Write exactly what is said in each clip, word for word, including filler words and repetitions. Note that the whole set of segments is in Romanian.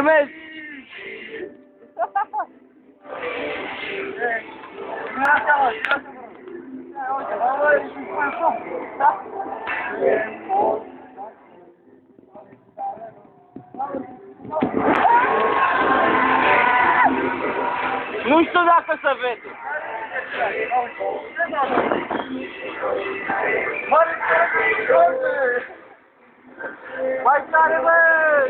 Filmezi! Nu știu dacă se vede. Mai tare, băi!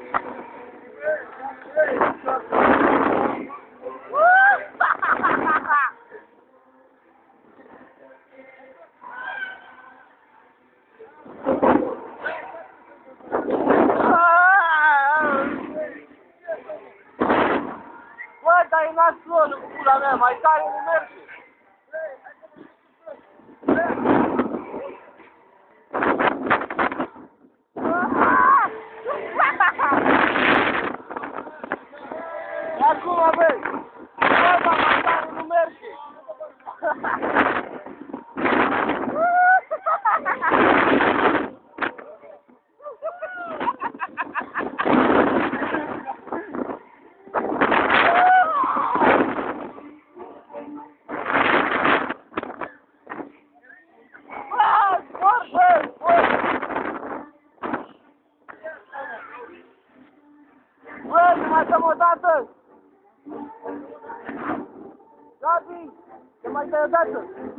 Bă, dar e nasolul cu pula mea, mai tare nu merge. E acum, băi! Bă, dar mai tare nu merge. Bă, să mai dăm o dată! Gabi, să mai dai o dată!